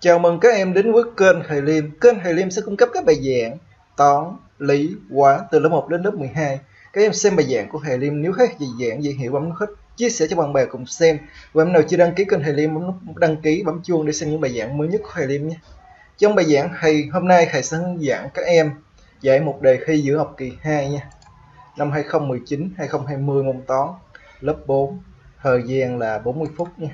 Chào mừng các em đến với kênh Thầy Liêm. Kênh Thầy Liêm sẽ cung cấp các bài giảng toán, lý, hóa từ lớp 1 đến lớp 12. Các em xem bài giảng của Thầy Liêm, nếu thấy gì giảng dễ hiểu bấm nút thích, chia sẻ cho bạn bè cùng xem. Và em nào chưa đăng ký kênh Thầy Liêm bấm nút đăng ký, bấm chuông để xem những bài giảng mới nhất của Thầy Liêm nhé. Trong bài giảng hôm nay thầy sẽ hướng dẫn các em giải một đề thi giữa học kỳ 2 nha. Năm 2019-2020 môn toán lớp 4. Thời gian là 40 phút nha.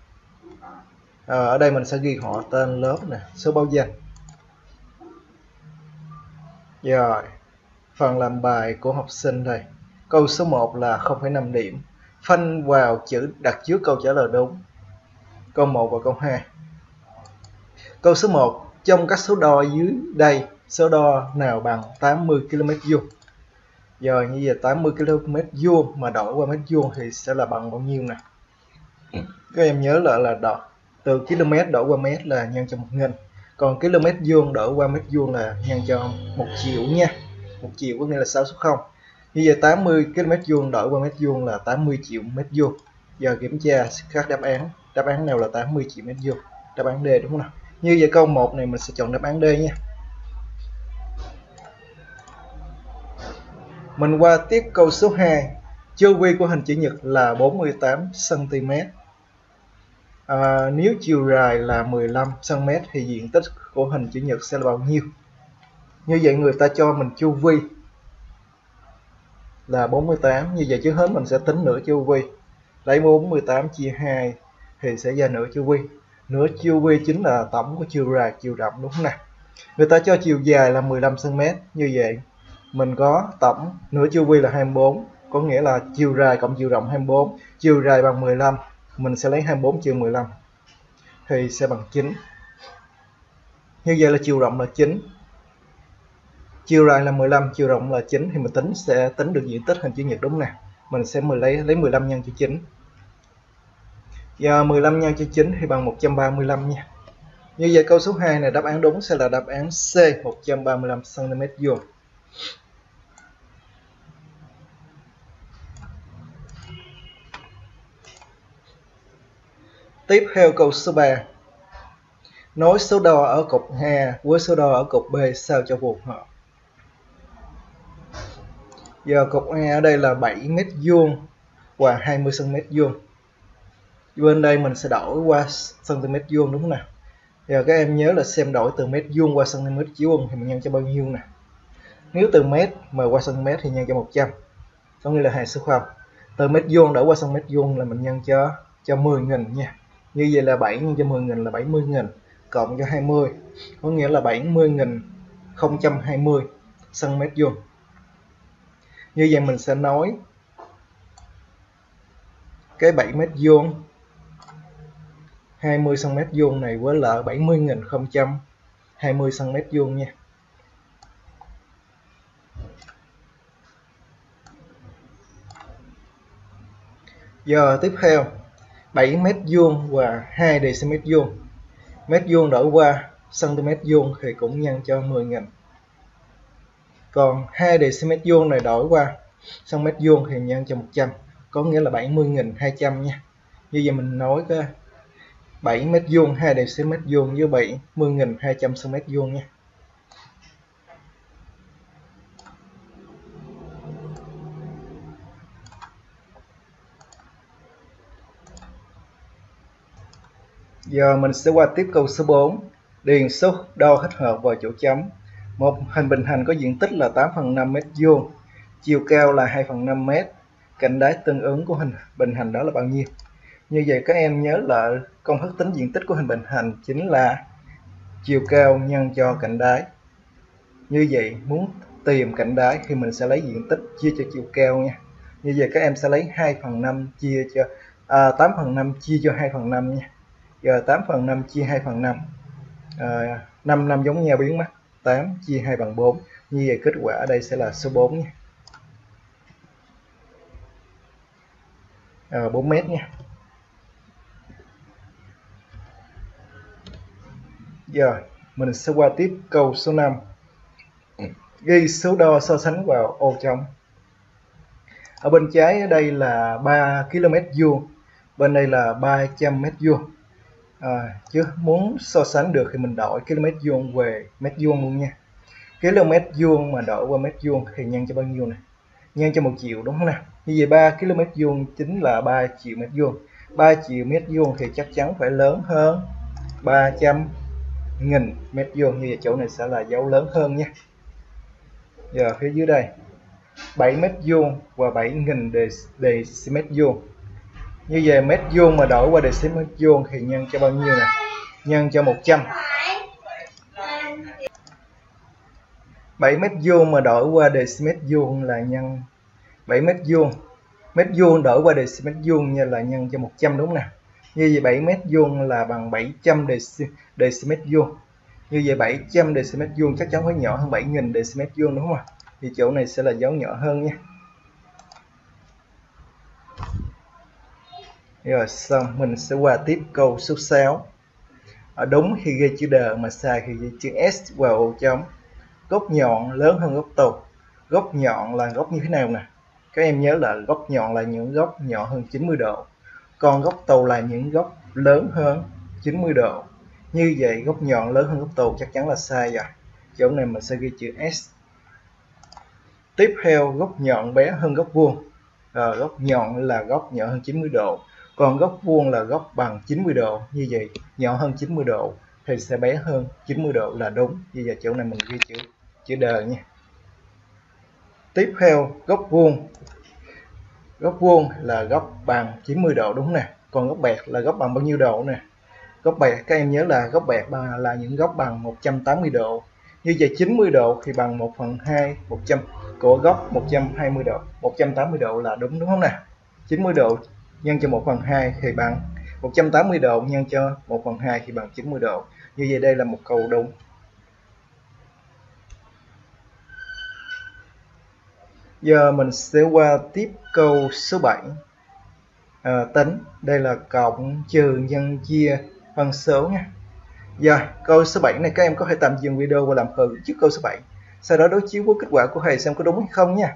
Ở đây mình sẽ ghi họ tên lớp nè, số báo danh. Rồi, phần làm bài của học sinh đây. Câu số 1 là 0,5 điểm. Phanh vào chữ đặt trước câu trả lời đúng. Câu 1 và câu 2. Câu số 1, trong các số đo dưới đây, số đo nào bằng 80 km/h? Rồi, như vậy 80 km/h mà đổi qua mét vuông thì sẽ là bằng bao nhiêu nè? Các em nhớ là đo từ km đổi qua mét là nhân cho 1000, còn km vuông đổi qua mét vuông là nhân cho 1 triệu nha. 1 triệu có nghĩa là 6 số 0. Như vậy 80 km vuông đổi qua mét vuông là 80 triệu mét vuông. Giờ kiểm tra các đáp án. Đáp án nào là 80 triệu mét vuông? Đáp án D đúng không nào? Như vậy câu 1 này mình sẽ chọn đáp án D nha. Mình qua tiếp câu số 2. Chu vi của hình chữ nhật là 48 cm. Nếu chiều dài là 15 cm thì diện tích của hình chữ nhật sẽ là bao nhiêu? Như vậy người ta cho mình chu vi là 48, như vậy trước hết mình sẽ tính nửa chu vi. Lấy 48 chia 2 thì sẽ ra nửa chu vi. Nửa chu vi chính là tổng của chiều dài, chiều rộng đúng không nào? Người ta cho chiều dài là 15 cm, như vậy mình có tổng nửa chu vi là 24, có nghĩa là chiều dài cộng chiều rộng 24, chiều dài bằng 15, mình sẽ lấy 24 trừ 15 thì sẽ bằng 9. Như vậy là chiều rộng là 9. Chiều dài là 15, chiều rộng là 9 thì mình sẽ tính được diện tích hình chữ nhật đúng nè. Mình sẽ lấy 15 nhân cho 9. Giờ 15 nhân cho 9 thì bằng 135 nha. Như vậy câu số 2 này đáp án đúng sẽ là đáp án C, 135 cm vuông. Tiếp theo câu số 3. Nối số đo ở cột A với số đo ở cột B sao cho phù hợp. Giờ cột A ở đây là 7 mét vuông và 20 cm vuông. Bên đây mình sẽ đổi qua cm vuông đúng không nào? Giờ các em nhớ là xem đổi từ mét vuông qua cm vuông thì mình nhân cho bao nhiêu nè? Nếu từ mét mà qua cm thì nhân cho 100, có nghĩa là 2 số 0. Từ mét vuông đổi qua cm vuông là mình nhân cho 10.000 nha. Như vậy là 7 nhân cho 10.000 là 70.000 cộng cho 20, có nghĩa là 70.020 cm vuông. Như vậy mình sẽ nói cái 7 mét vuông 20 cm vuông này với lại 70.020 cm vuông nha. Giờ tiếp theo 7 mét vuông và 2 dm vuông. Mét vuông đổi qua cm vuông thì cũng nhân cho 10.000. Còn 2 dm vuông này đổi qua cm vuông thì nhân cho 100, có nghĩa là 70.200 nha. Như vậy mình nói cái 7 mét vuông 2 dm vuông với 70.200 cm vuông nha. Giờ mình sẽ qua tiếp câu số 4. Điền số đo thích hợp vào chỗ chấm. Một hình bình hành có diện tích là 8/5 mét vuông, chiều cao là 2/5 mét, cạnh đáy tương ứng của hình bình hành đó là bao nhiêu? Như vậy các em nhớ là công thức tính diện tích của hình bình hành chính là chiều cao nhân cho cạnh đáy. Như vậy muốn tìm cạnh đáy thì mình sẽ lấy diện tích chia cho chiều cao nha. Như vậy các em sẽ lấy 2/5 chia cho 8/5 chia cho 2/5 nha. Giờ 8/5 chia 2/5, 5 năm giống nhau biến mất, 8 chia 2 bằng 4. Như vậy kết quả ở đây sẽ là số 4 nha. 4 mét nha. Giờ mình sẽ qua tiếp câu số 5. Ghi số đo so sánh vào ô trống. Ở bên trái ở đây là 3 km vuông, bên đây là 300 mét vuông. Chứ muốn so sánh được thì mình đổi km vuông về mét vuông luôn nha. Km vuông mà đổi qua mét vuông thì nhân cho bao nhiêu này? Nhân cho 1 triệu đúng không nào? Như vậy 3 km vuông chính là 3 triệu mét vuông. 3 triệu mét vuông thì chắc chắn phải lớn hơn 300.000 mét vuông. Như vậy chỗ này sẽ là dấu lớn hơn nha. Giờ phía dưới đây 7 mét vuông và 7.000 decimet vuông. Như vậy mét vuông mà đổi qua decimet vuông thì nhân cho bao nhiêu nè? Nhân cho 100. 7 mét vuông mà đổi qua decimet vuông là nhân 7 mét vuông. Mét vuông đổi qua decimet vuông như là nhân cho 100 đúng nè. Như vậy 7 mét vuông là bằng 700 decimet vuông. Như vậy 700 decimet vuông chắc chắn phải nhỏ hơn 7.000 decimet vuông đúng không ạ? Thì chỗ này sẽ là dấu nhỏ hơn nha. Rồi xong mình sẽ qua tiếp câu số 6. Ở đúng khi ghi chữ D mà sai khi ghi chữ S vào ô trống. Góc nhọn lớn hơn góc tàu. Góc nhọn là góc như thế nào nè? Các em nhớ là góc nhọn là những góc nhỏ hơn 90 độ. Còn góc tàu là những góc lớn hơn 90 độ. Như vậy góc nhọn lớn hơn góc tàu chắc chắn là sai rồi. Chỗ này mình sẽ ghi chữ S. Tiếp theo góc nhọn bé hơn góc vuông. Góc nhọn là góc nhỏ hơn 90 độ. Còn góc vuông là góc bằng 90 độ. Như vậy nhỏ hơn 90 độ thì sẽ bé hơn 90 độ là đúng. Như vậy chỗ này mình ghi chữ D nha. Tiếp theo góc vuông. Góc vuông là góc bằng 90 độ đúng nè. Còn góc bẹt là góc bằng bao nhiêu độ nè? Góc bẹt các em nhớ là góc bẹt là những góc bằng 180 độ. Như vậy 90 độ thì bằng 1/2 100 của góc 120 độ. 180 độ là đúng không nè? 90 độ nhân cho 1/2 thì bằng 180 độ nhân cho 1/2 thì bằng 90 độ. Như vậy đây là một câu đúng. Giờ mình sẽ qua tiếp câu số 7. Tính. Đây là cộng, trừ, nhân, chia, phân số nha. Rồi, câu số 7 này các em có thể tạm dừng video và làm thử trước câu số 7. Sau đó đối chiếu với kết quả của thầy xem có đúng hay không nha.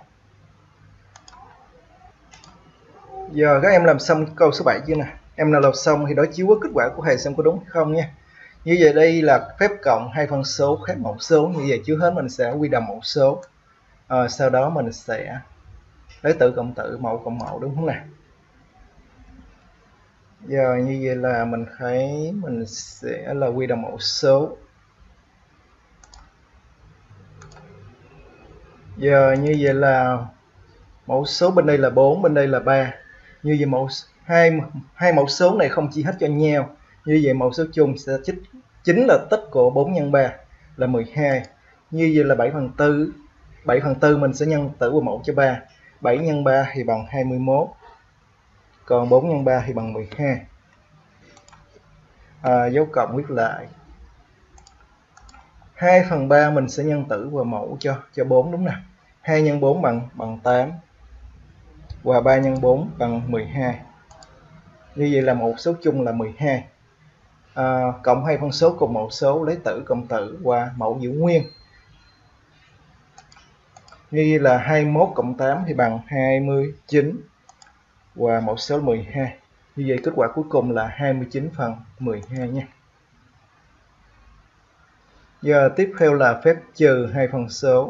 Giờ các em làm xong câu số 7 chưa nè? Em nào làm xong thì đối chiếu với kết quả của thầy xem có đúng hay không nha. Như vậy đây là phép cộng hai phân số khác mẫu số. Như vậy trước hết mình sẽ quy đồng mẫu số. Sau đó mình sẽ lấy tử cộng tử, mẫu cộng mẫu đúng không nè? Giờ như vậy là mình thấy mình sẽ là quy đồng mẫu số. Giờ như vậy là mẫu số bên đây là 4, bên đây là 3. Như vậy hai mẫu số này không chia hết cho nhau. Như vậy mẫu số chung sẽ chính là tích của 4 nhân 3 là 12. Như vậy là 7/4. 7/4 mình sẽ nhân tử vào mẫu cho 3. 7 nhân 3 thì bằng 21. Còn 4 nhân 3 thì bằng 12. Dấu cộng viết lại. 2/3 mình sẽ nhân tử vào mẫu cho 4 đúng nè. 2 nhân 4 bằng 8. Và 3 nhân 4 bằng 12. Như vậy là mẫu số chung là 12. Cộng hai phân số cùng mẫu số, lấy tử cộng tử và mẫu giữ nguyên. Như vậy là 21 cộng 8 thì bằng 29 và mẫu số là 12. Như vậy kết quả cuối cùng là 29/12 nha. Giờ tiếp theo là phép trừ hai phân số.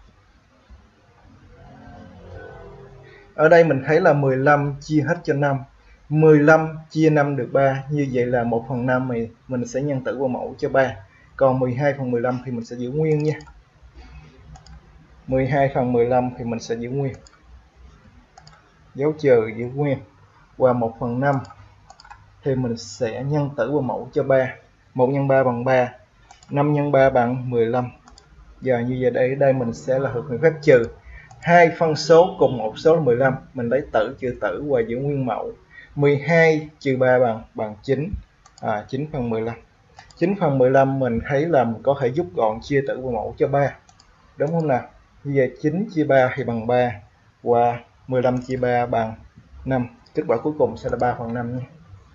Ở đây mình thấy là 15 chia hết cho 5. 15 chia 5 được 3. Như vậy là 1/5 mình sẽ nhân tử vào mẫu cho 3. Còn 12/15 thì mình sẽ giữ nguyên nha. 12/15 thì mình sẽ giữ nguyên. Dấu trừ giữ nguyên. Và 1/5 thì mình sẽ nhân tử vào mẫu cho 3. 1 nhân 3 bằng 3. 5 nhân 3 bằng 15. Giờ như vậy đây mình sẽ là thực hiện phép trừ. Hai phân số cùng mẫu số là 15. Mình lấy tử trừ tử và giữ nguyên mẫu. 12 trừ 3 bằng 9. 9/15. 9/15 mình thấy là mình có thể rút gọn chia tử vào mẫu cho 3. Đúng không nào? Như vậy 9 chia 3 thì bằng 3. Và 15 chia 3 bằng 5. Kết quả cuối cùng sẽ là 3/5 nha.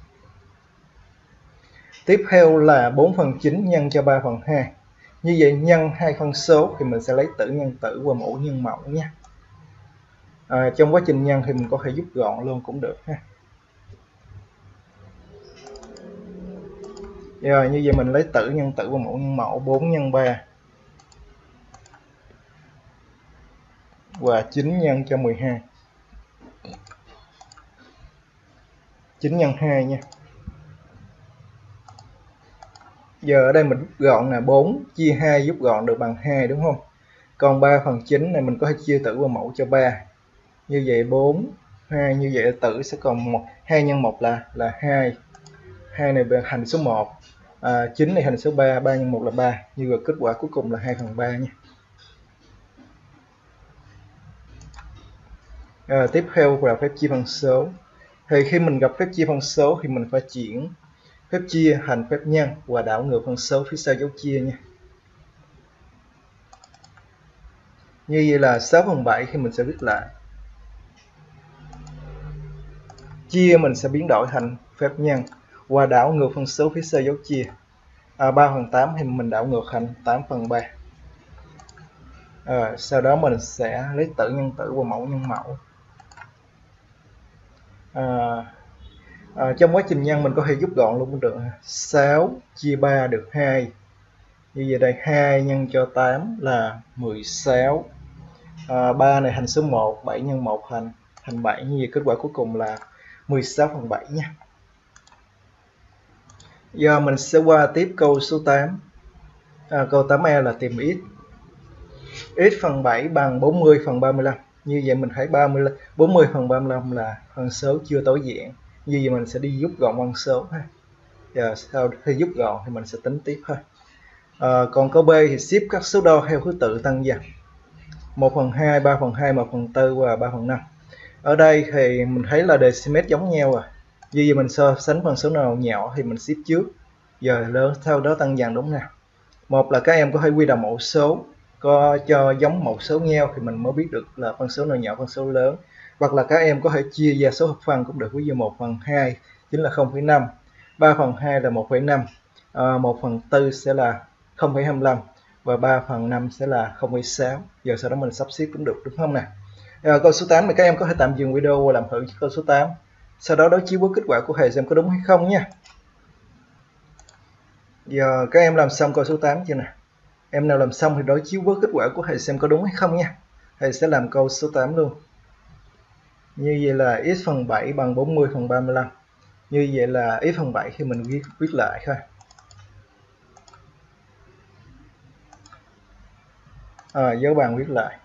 Tiếp theo là 4/9 nhân cho 3/2. Như vậy nhân hai phân số thì mình sẽ lấy tử nhân tử và mẫu nhân mẫu nha. Trong quá trình nhân thì mình có thể rút gọn luôn cũng được ha. Rồi như vậy mình lấy tử nhân tử và mẫu nhân mẫu. 4 nhân 3 và 9 nhân cho 12. 9 nhân 2 nha. Giờ ở đây mình rút gọn là 4 chia 2 rút gọn được bằng 2 đúng không? Còn 3/9 này mình có thể chia tử và mẫu cho 3. Như vậy 4, 2, như vậy tử sẽ còn 1, 2 nhân 1 là 2. 2 này về hành số 1. 9 này hành số 3, 3 nhân 1 là 3. Như vậy kết quả cuối cùng là 2/3 nha. Tiếp theo là phép chia phân số. Thì khi mình gặp phép chia phân số thì mình phải chuyển phép chia thành phép nhân và đảo ngược phân số phía sau dấu chia nha. Như vậy là 6/7 khi mình sẽ viết lại. Chia mình sẽ biến đổi thành phép nhân và đảo ngược phân số phía sau dấu chia. 3/8 thì mình đảo ngược thành 8/3. Sau đó mình sẽ lấy tử nhân tử và mẫu nhân mẫu. Trong quá trình nhân mình có thể rút gọn luôn cũng được. 6 chia 3 được 2. Như vậy đây 2 nhân cho 8 là 16. 3 này thành số 1, 7 nhân 1 thành 7. Như vậy kết quả cuối cùng là 16/7 nha. Giờ mình sẽ qua tiếp câu số 8. Câu 8E là tìm x. X/7 bằng 40/35. Như vậy mình thấy 40/35 là phân số chưa tối giản. Như vậy mình sẽ đi rút gọn phân số ha. Giờ sau khi rút gọn thì mình sẽ tính tiếp thôi. Còn câu B thì xếp các số đo theo thứ tự tăng dần. 1/2, 3/2, 1/4 và 3/5. Ở đây thì mình thấy là decimet giống nhau rồi. Như vậy mình so sánh phân số nào nhỏ thì mình xếp trước, giờ lớn sau đó tăng dần đúng nào. Một là các em có thể quy đồng mẫu số, có cho giống mẫu số nhau thì mình mới biết được là phân số nào nhỏ phân số lớn. Hoặc là các em có thể chia ra số hợp phân cũng được, ví dụ 1/2 chính là 0,5, 3/2 là 1,5, 1/4 sẽ là 0,25 và 3/5 sẽ là 0,6. Giờ sau đó mình sắp xếp cũng được đúng không nè. Câu số 8 thì các em có thể tạm dừng video và làm thử câu số 8. Sau đó đối chiếu với kết quả của thầy xem có đúng hay không nha. Giờ các em làm xong câu số 8 chưa nè? Em nào làm xong thì đối chiếu với kết quả của thầy xem có đúng hay không nha. Thầy sẽ làm câu số 8 luôn. Như vậy là x/7 bằng 40/35. Như vậy là x/7 khi mình viết lại thôi. Dấu bàn viết lại.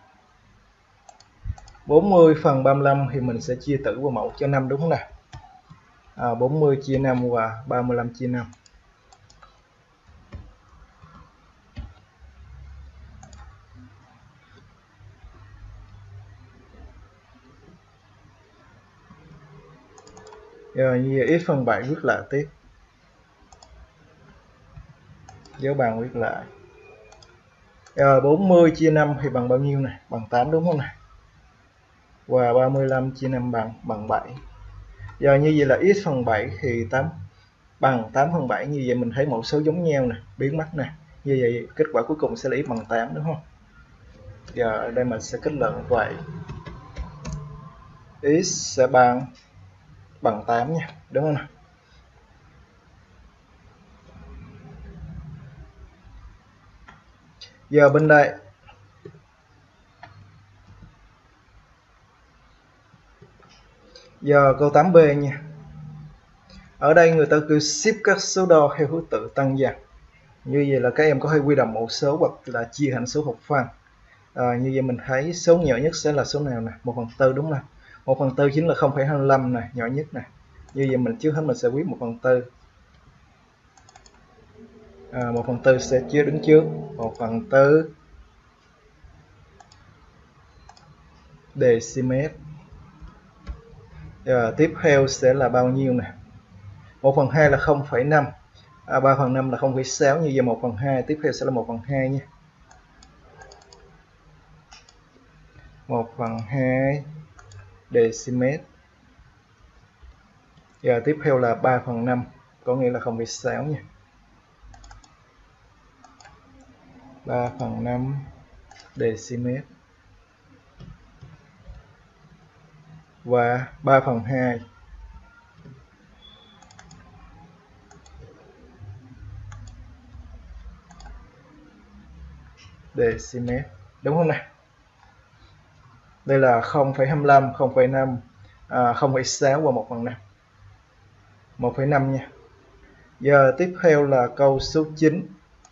40/35 thì mình sẽ chia tử và mẫu cho 5 đúng không nào? 40 chia 5 và 35 chia 5. Rồi như vậy x/7 viết lại tiếp. Dấu bàn viết lại. 40 chia 5 thì bằng bao nhiêu này? Bằng 8 đúng không này? Và 35 chia 5 bằng 7. Giờ như vậy là x/7 thì 8 bằng 8/7. Như vậy mình thấy mẫu số giống nhau nè, biến mất nè. Như vậy kết quả cuối cùng sẽ là x bằng 8 đúng không? Giờ ở đây mình sẽ kết luận vậy. X sẽ bằng 8 nha, đúng không nào? Giờ bên đây giờ câu 8B nha. Ở đây người ta kêu ship các số đo theo thứ tự tăng dần. Như vậy là các em có thể quy đồng mẫu số hoặc là chia thành số hợp phân. Như vậy mình thấy số nhỏ nhất sẽ là số nào nè? 1/4 đúng không? 1/4 chính là 0,25 này, nhỏ nhất này. Như vậy mình trước hết mình sẽ viết 1/4. 1/4 sẽ chia đứng trước. 1/4 decimet. Tiếp theo sẽ là bao nhiêu nè? 1/2 là 0,5. 3/5 là 0,6. Như vậy 1/2 tiếp theo sẽ là 1/2 nha. 1/2 decimet. Giờ tiếp theo là 3/5, có nghĩa là 0,6 nha. 3/5 decimet. Và 3/2 dm, đúng không nào? Đây là 0,25, 0,5, 0,6 qua 1/5, 1,5 nha. Giờ tiếp theo là câu số 9.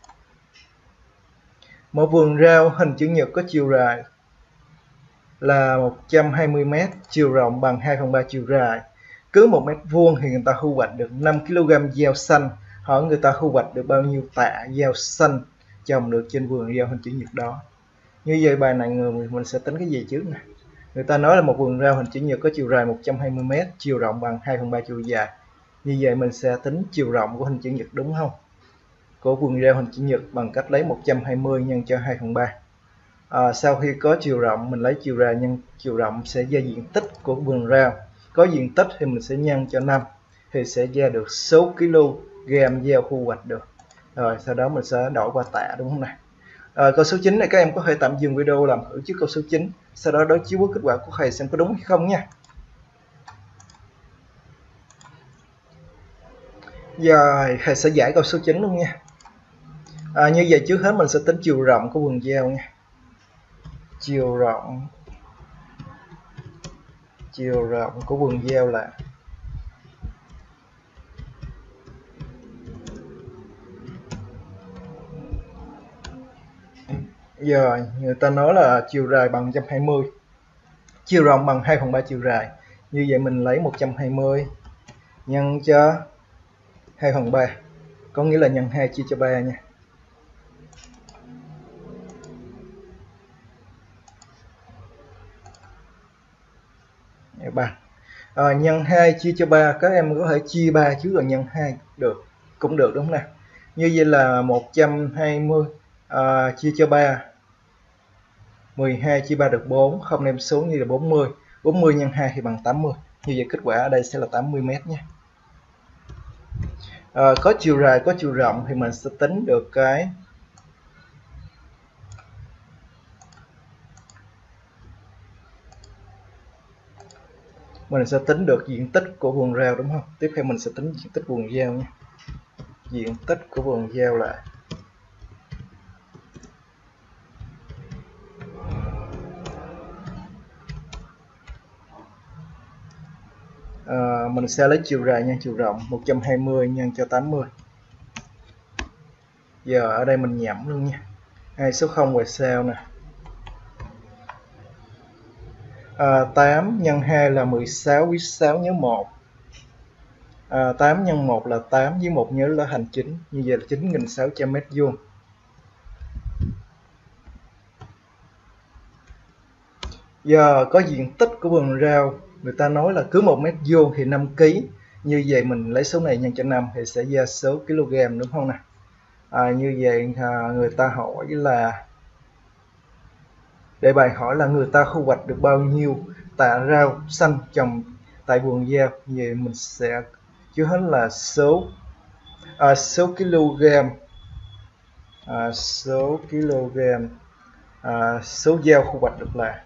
Một vườn rau hình chữ nhật có chiều dài là 120 m, chiều rộng bằng 2/3 chiều dài. Cứ 1 mét vuông thì người ta thu hoạch được 5 kg rau xanh. Hỏi người ta thu hoạch được bao nhiêu tạ rau xanh trồng được trên vườn rau hình chữ nhật đó. Như vậy bài này mình sẽ tính cái gì trước nè? Người ta nói là một vườn rau hình chữ nhật có chiều dài 120 m, chiều rộng bằng 2/3 chiều dài. Như vậy mình sẽ tính chiều rộng của hình chữ nhật, đúng không? Của vườn rau hình chữ nhật bằng cách lấy 120 nhân cho 2/3. Sau khi có chiều rộng, mình lấy chiều dài nhân chiều rộng sẽ ra diện tích của vườn rau. Có diện tích thì mình sẽ nhân cho 5 thì sẽ ra được số kg rau thu hoạch được. Rồi sau đó mình sẽ đổi qua tạ, đúng không này? Câu số 9 này các em có thể tạm dừng video làm thử trước câu số 9, sau đó đối chiếu với kết quả của thầy xem có đúng hay không nha. Giờ thầy sẽ giải câu số 9 luôn nha. Như vậy trước hết mình sẽ tính chiều rộng của vườn rau nha. Chiều rộng của vườn rau là giờ người ta nói là chiều dài bằng 120, chiều rộng bằng 2/3 chiều dài. Như vậy mình lấy 120 nhân cho 2/3, có nghĩa là nhân 2 chia cho 3 nha. Bằng nhân 2 chia cho 3, các em có thể chia 3 trước rồi nhân 2 được, cũng được, đúng không nào? Như vậy là 120 chia cho 3, 12 chia 3 được 4, không đem số như là 40, 40 nhân 2 thì bằng 80. Như vậy kết quả ở đây sẽ là 80 m nhé. Có chiều dài, có chiều rộng thì mình sẽ tính được cái diện tích của vườn rau, đúng không? Tiếp theo mình sẽ tính diện tích vườn rau nhé. Diện tích của vườn rau là mình sẽ lấy chiều dài nhân chiều rộng, 120 nhân cho 80. Giờ ở đây mình nhẩm luôn nha. 2 số 0 ngoài sau nè. 8 nhân 2 là 16, viết 6 nhớ 1. 8 nhân 1 là 8, với 1 nhớ là thành 9. Như vậy là 9.600 m². Giờ có diện tích của vườn rau, người ta nói là cứ 1 m² thì 5 kg. Như vậy mình lấy số này nhân cho 5 thì sẽ ra số kg, đúng không nè? Như vậy người ta hỏi là đề bài hỏi là người ta thu hoạch được bao nhiêu tạ rau xanh trồng tại vườn rau. Vậy mình sẽ trước hết là số kg, số rau thu hoạch được là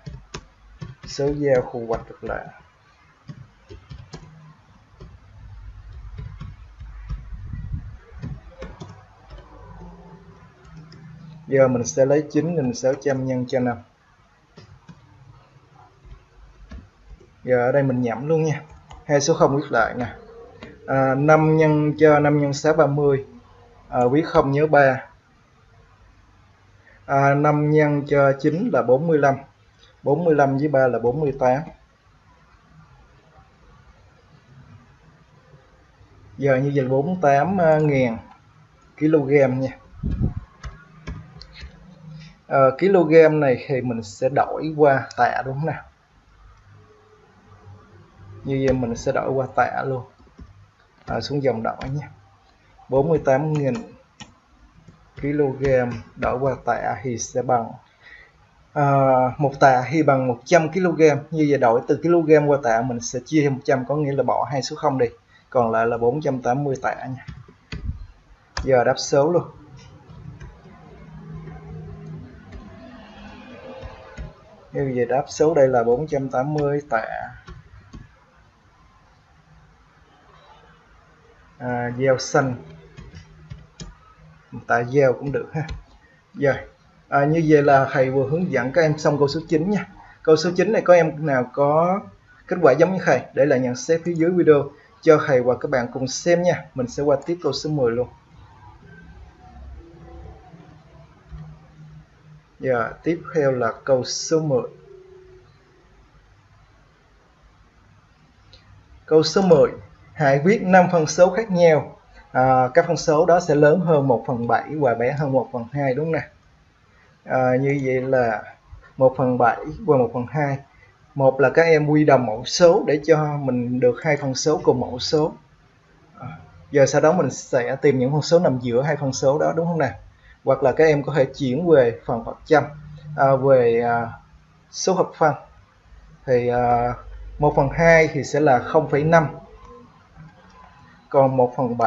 giờ mình sẽ lấy 9.600 nhân cho 5. Giờ ở đây mình nhẩm luôn nha. 2 số 0 viết lại nè. 5 nhân cho 5 nhân 6 30. Viết 0 nhớ 3. 5 nhân cho 9 là 45. 45 với 3 là 48. Giờ như vậy 48.000 kg nha. Kg này thì mình sẽ đổi qua tạ, đúng không nào? Như vậy mình sẽ đổi qua tạ luôn. Xuống dòng đổi nha. 48.000 kg đổi qua tạ thì sẽ bằng một tạ thì bằng 100 kg. Như vậy đổi từ kg qua tạ mình sẽ chia 100, có nghĩa là bỏ 2 số 0 đi, còn lại là 480 tạ nha. Giờ đáp số luôn. Như vậy đáp số đây là 480 tạ rau xanh, tạ rau cũng được ha. Rồi Như vậy là thầy vừa hướng dẫn các em xong câu số 9 nha. Câu số 9 này có em nào có kết quả giống như thầy để lại nhận xét phía dưới video cho thầy và các bạn cùng xem nha. Mình sẽ qua tiếp câu số 10 luôn. Giờ tiếp theo là câu số 10. Câu số 10. Hãy viết 5 phân số khác nhau. Các phân số đó sẽ lớn hơn 1/7 và bé hơn 1/2, đúng không nè? Như vậy là 1/7 và 1/2. Một là các em quy đồng mẫu số để cho mình được hai phân số cùng mẫu số. Giờ sau đó mình sẽ tìm những phân số nằm giữa hai phân số đó, đúng không nào? Hoặc là các em có thể chuyển về phần phần trăm, về số hợp phân. Thì 1/2 thì sẽ là 0,5, còn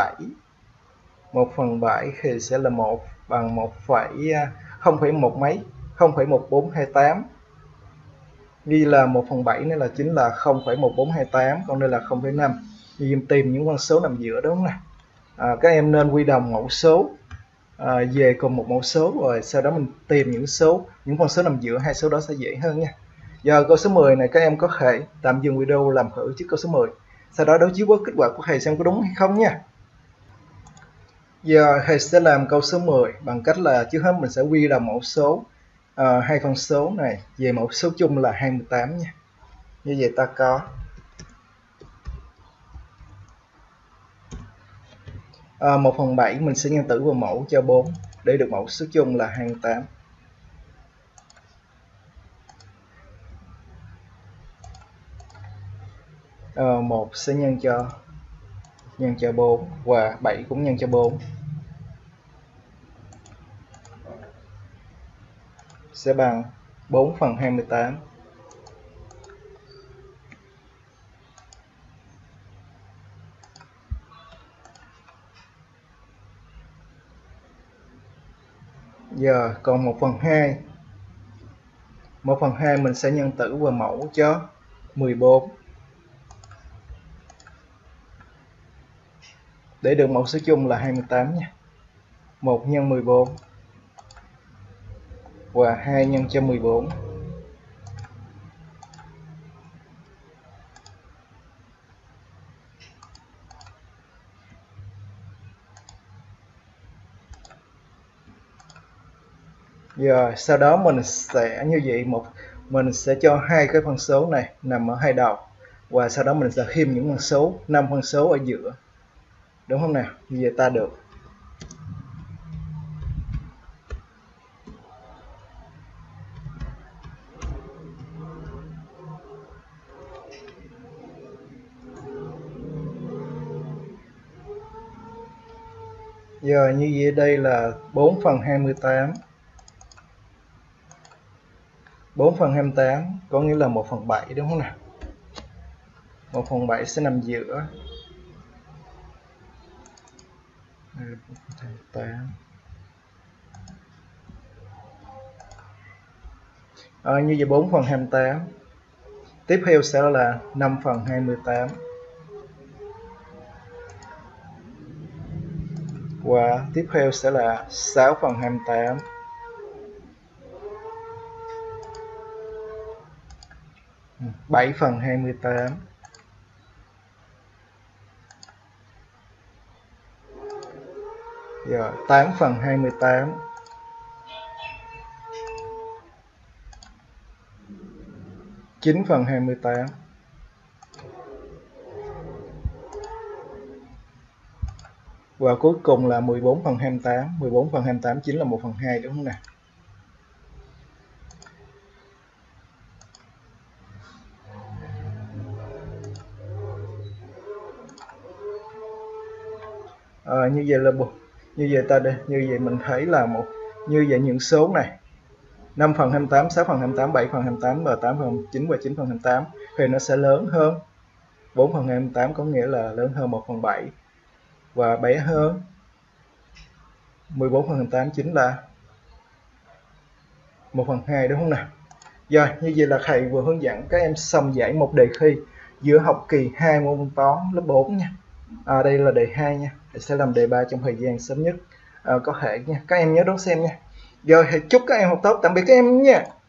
1/7 thì sẽ là 1 bằng 0,1 mấy, 0,1428. Ghi là 1/7 này là chính là 0,1428, còn đây là 0,5. Thì tìm những con số nằm giữa, đúng không nào? Các em nên quy đồng mẫu số về cùng một mẫu số, rồi sau đó mình tìm những con số nằm giữa hai số đó sẽ dễ hơn nha. Giờ câu số 10 này các em có thể tạm dừng video làm thử trước câu số 10, sau đó đối chiếu với kết quả của thầy xem có đúng hay không nha. Giờ thầy sẽ làm câu số 10 bằng cách là trước hết mình sẽ quy đồng mẫu số hai phân số này về mẫu số chung là 28 nha. Như vậy ta có 1/7 mình sẽ nhân tử vào mẫu cho 4 để được mẫu số chung là 28. 1 sẽ nhân cho 4 và 7 cũng nhân cho 4, sẽ bằng 4/28. Giờ còn 1/2. 1/2 mình sẽ nhân tử vào mẫu cho 14 để được mẫu số chung là 28 nha. 1 nhân 14 và 2 nhân cho 14. Giờ sau đó mình sẽ như vậy, mình sẽ cho hai cái phân số này nằm ở hai đầu, và sau đó mình sẽ thêm những phân số 5 phân số ở giữa, đúng không nào? Như vậy ta được giờ như vậy đây là 4/28. 4/28 có nghĩa là 1/7, đúng không nào? 1/7 sẽ nằm giữa 8. Như vậy 4/28. Tiếp theo sẽ là 5/28 và tiếp theo sẽ là 6/28. 7/28. Giờ 8/28. 9/28. Và cuối cùng là 14/28. 14/28 chính là 1/2, đúng không nào? Như vậy là như vậy mình thấy là như vậy những số này 5/28, 6/28, 7/28 và 8/9 và 9/28 thì nó sẽ lớn hơn 4/28, có nghĩa là lớn hơn 1/7 và bé hơn 14/28 chính là 1/2, đúng không nào? Rồi, như vậy là thầy vừa hướng dẫn các em xong giải một đề thi giữa học kỳ 2 môn toán lớp 4 nha. Đây là đề 2 nha. Thầy sẽ làm đề 3 trong thời gian sớm nhất có thể nha. Các em nhớ đón xem nha. Rồi chúc các em học tốt, tạm biệt các em nha.